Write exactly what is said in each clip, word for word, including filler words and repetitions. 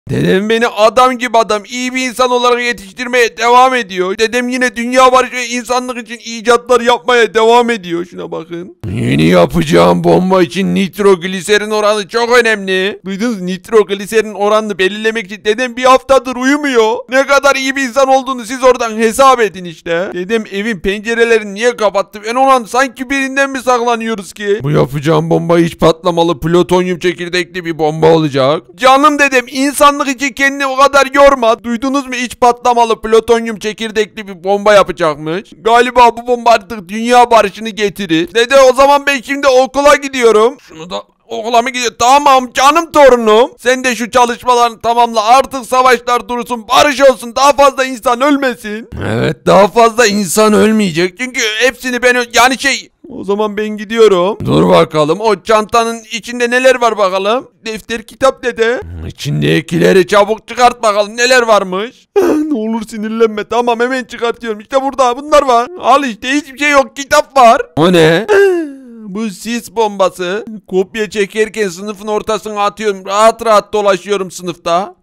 Dedem beni adam gibi adam, iyi bir insan olarak yetiştirmeye devam ediyor. Dedem yine dünya barışı ve insanlık için icatlar yapmaya devam ediyor. Şuna bakın. Yeni yapacağım bomba için nitrogliserin oranı çok önemli. Duydunuz, nitrogliserin oranını belirlemek için dedem bir haftadır uyumuyor. Ne kadar iyi bir insan olduğunu siz oradan hesap edin işte. Dedem evin pencerelerini niye kapattı? Ben olan sanki birinden mi saklanıyoruz ki? Bu yapacağım bomba hiç patlamalı plütonyum çekirdekli bir bomba olacak. Canım dedem, insanlık için kendini o kadar yorma. Duydunuz mu, hiç patlamalı plütonyum çekirdekli bir bomba yapacakmış. Galiba bu bomba artık dünya barışını getirir. Dede, o zaman ben şimdi okula gidiyorum. Şunu da okula mı gidiyor? Tamam canım torunum. Sen de şu çalışmalarını tamamla. Artık savaşlar dursun, barış olsun, daha fazla insan ölmesin. Evet, daha fazla insan ölmeyecek. Çünkü hepsini ben yani şey... O zaman ben gidiyorum. Dur bakalım, o çantanın içinde neler var bakalım. Defter, kitap dede. İçindekileri çabuk çıkart bakalım, neler varmış. Ne olur sinirlenme, tamam hemen çıkartıyorum. İşte burada bunlar var. Al işte, hiçbir şey yok, kitap var. O ne? Bu sis bombası. Kopya çekerken sınıfın ortasına atıyorum. Rahat rahat dolaşıyorum sınıfta.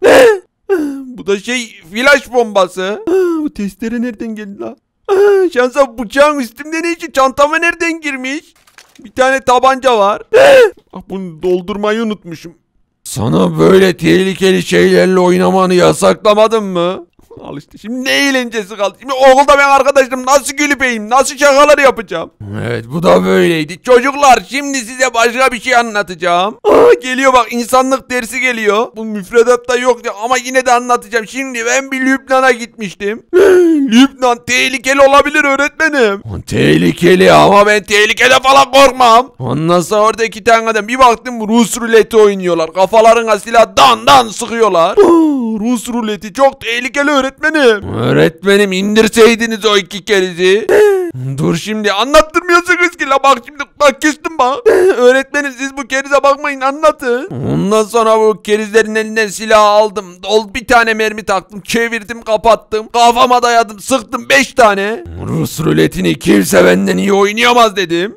Bu da şey, flash bombası. Bu testere nereden geldi la? Şansa bıçağın üstümde ne için? Çantama nereden girmiş? Bir tane tabanca var. Ah, bunu doldurmayı unutmuşum. Sana böyle tehlikeli şeylerle oynamanı yasaklamadım mı? Al işte, şimdi ne eğlencesi kaldı? Şimdi okulda ben arkadaşlarım nasıl gülüp eğim, nasıl şakalar yapacağım? Evet, bu da böyleydi. Çocuklar, şimdi size başka bir şey anlatacağım. Aa, geliyor bak, insanlık dersi geliyor. Bu müfredatta yoktu ama yine de anlatacağım. Şimdi ben bir Lübnan'a gitmiştim. Lübnan tehlikeli olabilir öğretmenim. Tehlikeli ama ben tehlikede falan korkmam. Ondan sonra orada iki tane adam, bir baktım Rus ruleti oynuyorlar. Kafalarına silah dan dan sıkıyorlar. Rus ruleti çok tehlikeli öğretmenim. Öğretmenim, indirseydiniz o iki kerizi. Dur şimdi anlattırmıyorsunuz ki la, bak şimdi bak küstüm bak. Öğretmenim, siz bu kerize bakmayın, anlatın. Ondan sonra bu kerizlerin elinden silah aldım. Dol bir tane mermi taktım, çevirdim, kapattım. Kafama dayadım, sıktım beş tane. Rus ruletini kimse benden iyi oynayamaz dedim.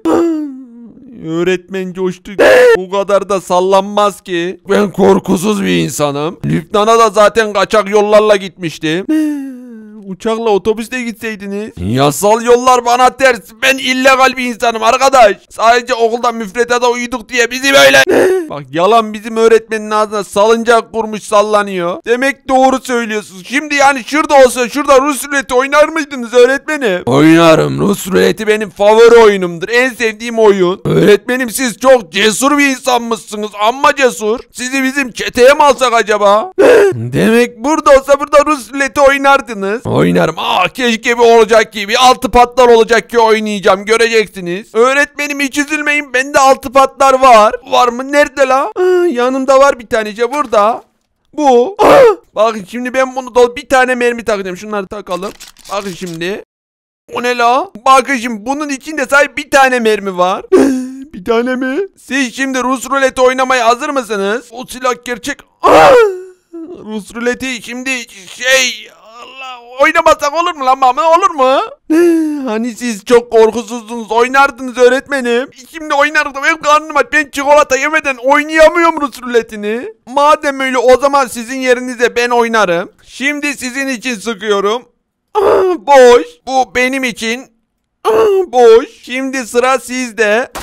Öğretmen coştu. Bu kadar da sallanmaz ki. Ben korkusuz bir insanım. Lübnan'a da zaten kaçak yollarla gitmiştim. Uçakla, otobüsle gitseydiniz. Yasal yollar bana ters. Ben illegal bir insanım arkadaş. Sadece okulda müfredata uyduk diye bizi böyle... Bak, yalan bizim öğretmenin ağzına salıncak kurmuş sallanıyor. Demek doğru söylüyorsunuz. Şimdi yani şurada olsa, şurada Rus ruleti oynar mıydınız öğretmenim? Oynarım. Rus ruleti benim favori oyunumdur. En sevdiğim oyun. Öğretmenim, siz çok cesur bir insanmışsınız. Amma cesur. Sizi bizim çeteye mi alsak acaba? Demek burada olsa burada Rus ruleti oynardınız. Oynarım. Ah, keşke bir olacak ki, bir altı patlar olacak ki oynayacağım, göreceksiniz. Öğretmenim, hiç üzülmeyin, bende altı patlar var. Var mı? Nerede la? Ah, yanımda var bir tanece, burada. Bu. Ah, bakın şimdi ben bunu dol bir tane mermi takacağım. Şunları takalım. Bakın şimdi. O ne la? Bakın şimdi bunun içinde sadece bir tane mermi var. Bir tane mi? Siz şimdi Rus ruleti oynamaya hazır mısınız? O silah gerçek. Ah! Rus ruleti şimdi şey... Oynamasak olur mu lan mama, olur mu? Hani siz çok korkusuzsunuz, oynardınız öğretmenim. Şimdi oynardım, benim karnım aç, ben çikolata yemeden oynayamıyorum Rus ruletini. Madem öyle, o zaman sizin yerinize ben oynarım. Şimdi sizin için sıkıyorum. Boş. Bu benim için. Boş. Şimdi sıra sizde.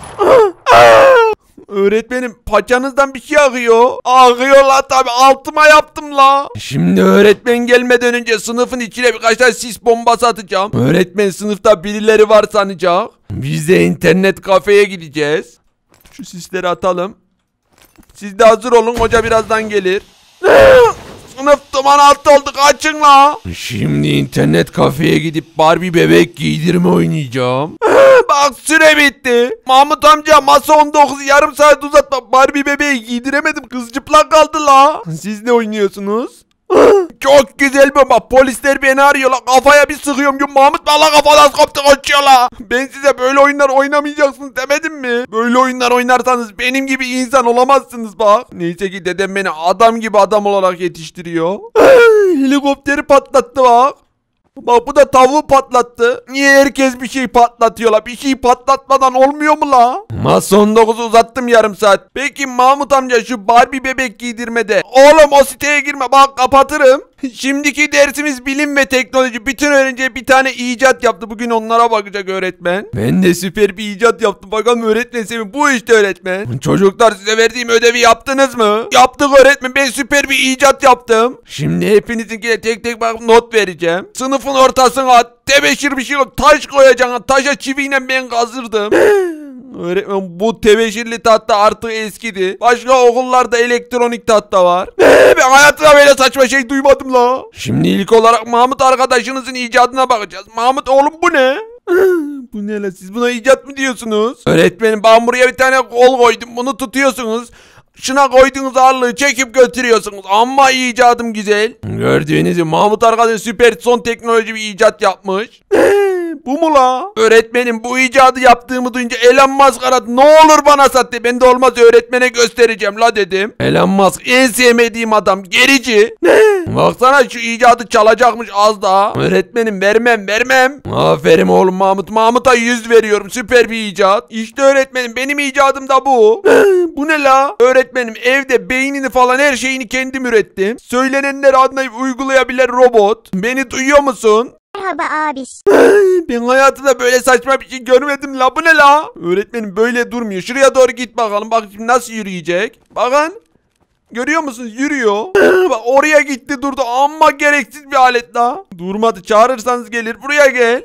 Öğretmenim, paçanızdan bir şey akıyor. Akıyor la, tabi altıma yaptım la. Şimdi öğretmen gelmeden önce sınıfın içine birkaç tane sis bombası atacağım. Öğretmen sınıfta birileri var sanacak. Biz de internet kafeye gideceğiz. Şu sisleri atalım. Siz de hazır olun, hoca birazdan gelir. Sınıf duman altı oldu, kaçın la. Şimdi internet kafeye gidip Barbie bebek giydirme oynayacağım. Bak, süre bitti. Mahmut amca, masa on dokuz, yarım saat uzatma. Barbie bebeği giydiremedim, kız çıplak kaldı la. Siz ne oynuyorsunuz? Çok güzel bir bak, polisler beni arıyor la, kafaya bir sıkıyorum ki Mahmut valla kafadan koptu, kaçıyor la. Ben size böyle oyunlar oynamayacaksınız demedim mi? Böyle oyunlar oynarsanız benim gibi insan olamazsınız bak. Neyse ki dedem beni adam gibi adam olarak yetiştiriyor. Helikopteri patlattı bak. Bak bu da tavuğu patlattı. Niye herkes bir şey patlatıyorlar? Bir şey patlatmadan olmuyor mu la? Masa on dokuzu uzattım yarım saat. Peki Mahmut amca şu Barbie bebek giydirmede. Oğlum o siteye girme bak kapatırım. Şimdiki dersimiz bilim ve teknoloji. Bütün öğrenciye bir tane icat yaptı. Bugün onlara bakacak öğretmen. Ben de süper bir icat yaptım. Bakalım öğretmen sevin. Bu işte öğretmen. Çocuklar size verdiğim ödevi yaptınız mı? Yaptık öğretmen. Ben süper bir icat yaptım. Şimdi hepinizinkine tek tek bak not vereceğim. Sınıfın ortasına tebeşir bir şey taş koyacaksın. Taşa çiviyle ben kazırdım. Öğretmen bu tebeşirli tahta artık eskidi. Başka okullarda elektronik tahta var. Ben hayatımda böyle saçma şey duymadım la. Şimdi ilk olarak Mahmut arkadaşınızın icadına bakacağız. Mahmut oğlum bu ne? Bu ne la, siz buna icat mı diyorsunuz? Öğretmenim ben buraya bir tane kol koydum, bunu tutuyorsunuz. Şuna koyduğunuz ağırlığı çekip götürüyorsunuz. Amma icadım güzel. Gördüğünüz gibi Mahmut arkadaş süper son teknoloji bir icat yapmış. Bu mu la? Öğretmenim bu icadı yaptığımı duyunca Elon Musk aradı. Ne olur bana sat de. Ben de olmaz öğretmene göstereceğim la dedim. Elon Musk en sevmediğim adam. Gerici. Ne? Baksana şu icadı çalacakmış az daha. Öğretmenim vermem vermem. Aferin oğlum Mahmut. Mahmut'a yüz veriyorum. Süper bir icat. İşte öğretmenim benim icadım da bu. Bu ne la? Öğretmenim evde beynini falan her şeyini kendim ürettim. Söylenenleri anlayıp uygulayabilen robot. Beni duyuyor musun? Merhaba abiş. Ben hayatımda böyle saçma bir şey görmedim la, bu ne la? Öğretmenim böyle durmuyor. Şuraya doğru git bakalım. Bak şimdi nasıl yürüyecek. Bakın. Görüyor musunuz? Yürüyor. Bak oraya gitti durdu. Amma gereksiz bir alet la. Durmadı. Çağırırsanız gelir. Buraya gel.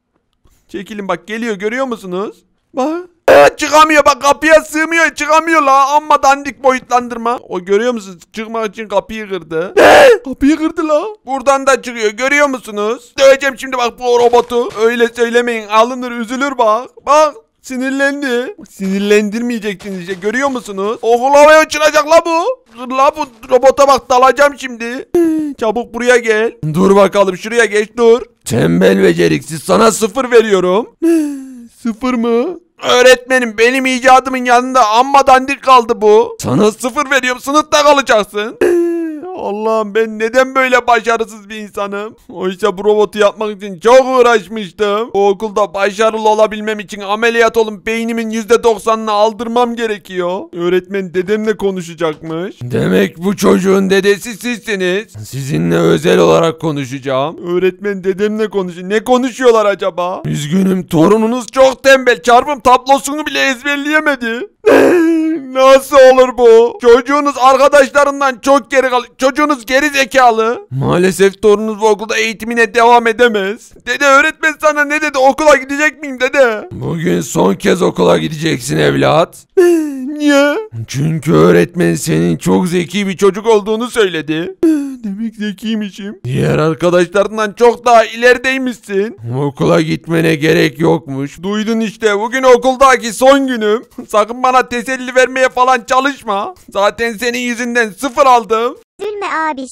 Çekilin bak geliyor. Görüyor musunuz? Bak. Çıkamıyor bak, kapıya sığmıyor, çıkamıyor la, amma dandik boyutlandırma. O görüyor musunuz, çıkmak için kapıyı kırdı. Kapıyı kırdı la. Buradan da çıkıyor, görüyor musunuz? Döveceğim şimdi bak bu robotu. Öyle söylemeyin, alınır üzülür bak. Bak sinirlendi. Sinirlendirmeyeceksiniz işte, görüyor musunuz? Okul havaya uçuracak la bu. Dur la, bu robota bak, dalacağım şimdi. Çabuk buraya gel. Dur bakalım, şuraya geç dur. Tembel beceriksiz, sana sıfır veriyorum. Sıfır mı? Öğretmenim benim icadımın yanında amma dandik kaldı bu. Sana sıfır veriyorum, sınıfta kalacaksın. Allah'ım ben neden böyle başarısız bir insanım? Oysa bu robotu yapmak için çok uğraşmıştım. Bu okulda başarılı olabilmem için ameliyat olup beynimin yüzde doksanını aldırmam gerekiyor. Öğretmen dedemle konuşacakmış. Demek bu çocuğun dedesi sizsiniz. Sizinle özel olarak konuşacağım. Öğretmen dedemle konuşuyor. Ne konuşuyorlar acaba? Üzgünüm, torununuz çok tembel. Çarpım tablosunu bile ezberleyemedi. Nasıl olur bu? Çocuğunuz arkadaşlarından çok geri kalıyor. Çocuğunuz geri zekalı. Maalesef torununuz bu okulda eğitimine devam edemez. Dede öğretmen sana ne dedi? Okula gidecek miyim dede? Bugün son kez okula gideceksin evlat. Niye? Çünkü öğretmen senin çok zeki bir çocuk olduğunu söyledi. Demek zekiymişim. Diğer arkadaşlarından çok daha ilerideymişsin. Okula gitmene gerek yokmuş. Duydun işte, bugün okuldaki son günüm. Sakın bana teselli vermeye falan çalışma. Zaten senin yüzünden sıfır aldım. Üzülme abiş.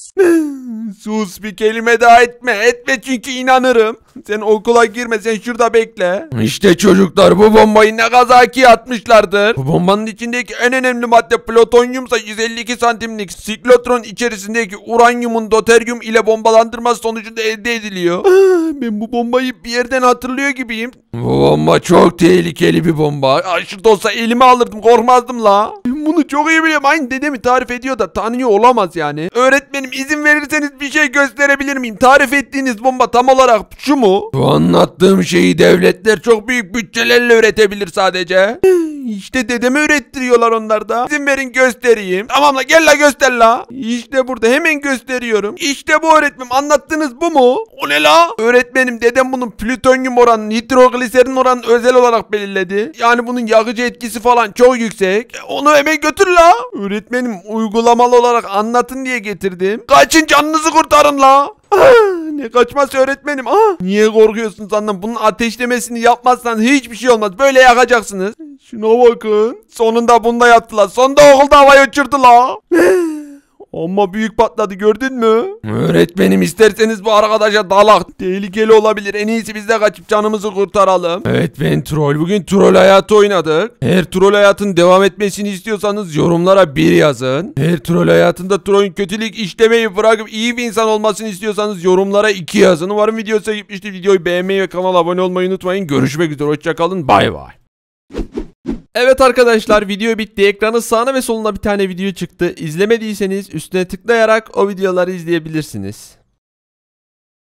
Sus, bir kelime daha etme. Etme çünkü inanırım. Sen okula girme, sen şurada bekle. İşte çocuklar, bu bombayı ne kazaki atmışlardır. Bu bombanın içindeki en önemli madde plütonyumsa yüz elli iki santimlik siklotron içerisindeki uranyumun deuteryum ile bombalandırması sonucunda elde ediliyor. Ben bu bombayı bir yerden hatırlıyor gibiyim. Bu bomba çok tehlikeli bir bomba. Şurada olsa elime alırdım, korkmazdım la. Ben bunu çok iyi biliyorum. Aynı dedemi tarif ediyor da tanıyor olamaz yani. Öğretmenim izin verirseniz bir şey gösterebilir miyim? Tarif ettiğiniz bomba tam olarak şu mu? Bu anlattığım şeyi devletler çok büyük bütçelerle üretebilir sadece. İşte dedeme ürettiriyorlar onlar da. İzin verin göstereyim. Tamam la, gel la göster la. İşte burada hemen gösteriyorum. İşte bu öğretmenim, anlattığınız bu mu? O ne la? Öğretmenim dedem bunun plütonyum oranı, nitrogliserin oranı özel olarak belirledi. Yani bunun yakıcı etkisi falan çok yüksek. Onu hemen götür la. Öğretmenim uygulamalı olarak anlatın diye getirdim. Kaçın, canınızı kurtarın la. Ne kaçması öğretmenim? Aa, niye korkuyorsunuz anlam? Bunun ateşlemesini yapmazsanız hiçbir şey olmaz. Böyle yakacaksınız. Şuna bakın. Sonunda bunu da yaptılar. Sonunda okulda havaya uçurdular. Ama büyük patladı, gördün mü? Öğretmenim, isterseniz bu arkadaşa dalak. Tehlikeli olabilir. En iyisi biz de kaçıp canımızı kurtaralım. Evet, ben troll. Bugün troll hayatı oynadık. Eğer troll hayatın devam etmesini istiyorsanız yorumlara bir yazın. Eğer troll hayatında trollün kötülük işlemeyi bırakıp iyi bir insan olmasını istiyorsanız yorumlara iki yazın. Umarım video size gitmiştir. Videoyu beğenmeyi ve kanala abone olmayı unutmayın. Görüşmek üzere. Hoşçakalın. Bay bay. Evet arkadaşlar, video bitti. Ekranın sağına ve soluna bir tane video çıktı. İzlemediyseniz üstüne tıklayarak o videoları izleyebilirsiniz.